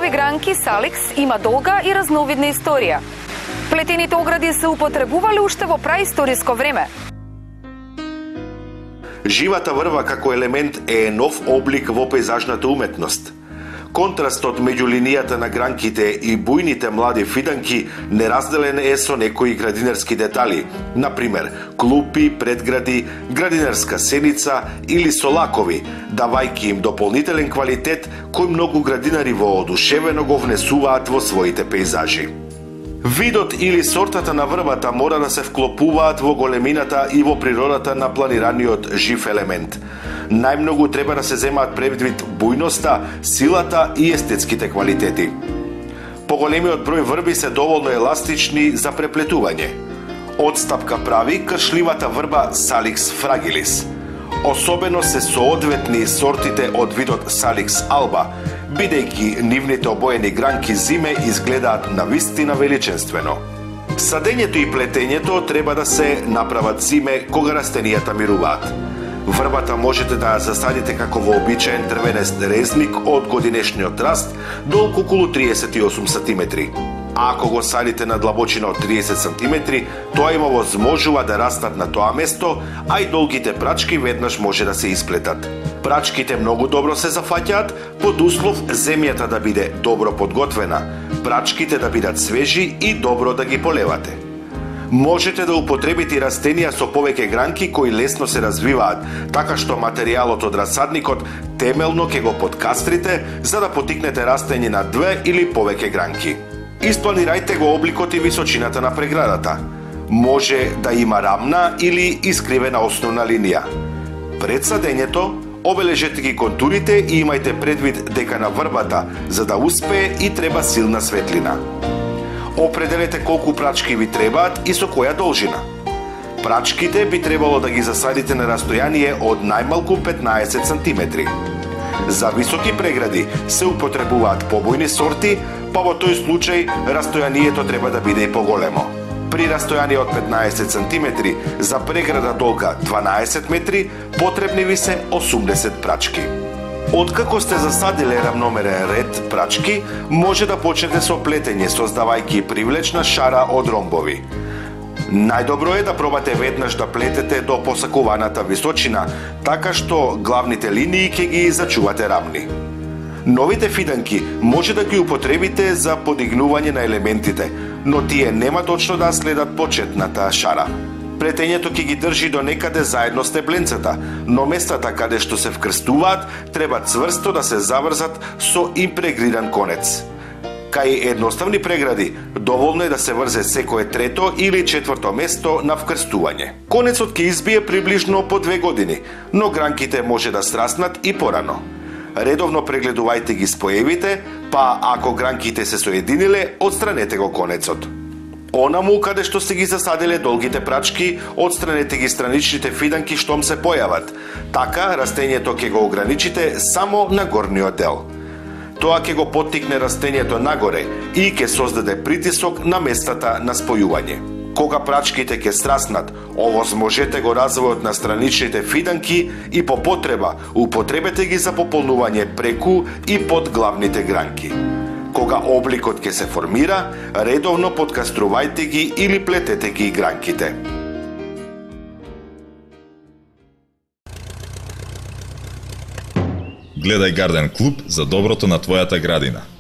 овие гранки саликс има долга и разновидна историја. Плетените огради се употребувале уште во праисториско време. Живата врва како елемент е нов облик во пејзажната уметност. Контрастот меѓу линијата на гранките и бујните млади фиданки неразделен е со некои градинарски детали, например клупи, предгради, градинарска сеница или солакови, давајќи им дополнителен квалитет кој многу градинари воодушевено го внесуваат во своите пејзажи. Видот или сортата на врвата мора да се вклопуваат во големината и во природата на планираниот жив елемент. Најмногу треба да се земаат предвид бујноста, силата и естетските квалитети. Поголемиот број врби се доволно еластични за преплетување. Одстапка прави кршливата врба Salix fragilis. Особено се соодветни сортите од видот Salix alba, бидејќи нивните обоени гранки зиме изгледаат навистина величенствено. Садењето и плетењето треба да се направат зиме кога растенијата мируваат. Врбата можете да ја засадите како вообичаен дрвенест резник од годинешниот раст до околу 38 см. А ако го садите на длабочина од 30 см, тоа им овозможува да растат на тоа место, а и долгите прачки веднаш може да се исплетат. Прачките многу добро се зафаќаат под услов земјата да биде добро подготвена, прачките да бидат свежи и добро да ги полевате. Можете да употребите растенија со повеќе гранки кои лесно се развиваат, така што материјалот од расадникот темелно ќе го подкастрите за да потикнете растење на 2 или повеќе гранки. Испланирајте го обликот и височината на преградата. Може да има рамна или искривена основна линија. Пред садењето, обележете ги контурите и имајте предвид дека на врбата, за да успее, и треба силна светлина. Определете колку прачки ви требаат и со која должина. Прачките би требало да ги засадите на растојание од најмалку 15 см. За високи прегради се употребуваат побојни сорти, па во тој случај растојанието треба да биде и поголемо. При растојание од 15 см за преграда долга 12 метри потребни ви се 80 прачки. Откако сте засадиле рамномерен ред прачки, може да почнете со плетење, создавајќи привлечна шара од ромбови. Најдобро е да пробате веднаш да плетете до посакуваната височина, така што главните линии ќе ги зачувате рамни. Новите фиданки може да ги употребите за подигнување на елементите, но тие нема точно да следат почетната шара. Плетењето ќе ги држи до некаде заедно стебленцата, но местата каде што се вкрстуваат треба цврсто да се заврзат со импрегриран конец. Кај едноставни прегради, доволно е да се врзе секое трето или четврто место на вкрстување. Конецот ќе избие приближно по 2 години, но гранките може да сраснат и порано. Редовно прегледувајте ги споевите, па ако гранките се соединиле, отстранете го конецот. Онаму каде што сте ги засаделе долгите прачки, отстранете ги страничните фиданки штом се појават. Така растењето ќе го ограничите само на горниот дел. Тоа ќе го поттикне растењето нагоре и ќе создаде притисок на местата на спојување. Кога прачките ќе сраснат, овозможете го развојот на страничните фиданки и по потреба употребете ги за пополнување преку и под главните гранки. Кога обликот ќе се формира, редовно подкаструвајте ги или плетете ги гранките. Гледај Гарден Клуб за доброто на твојата градина.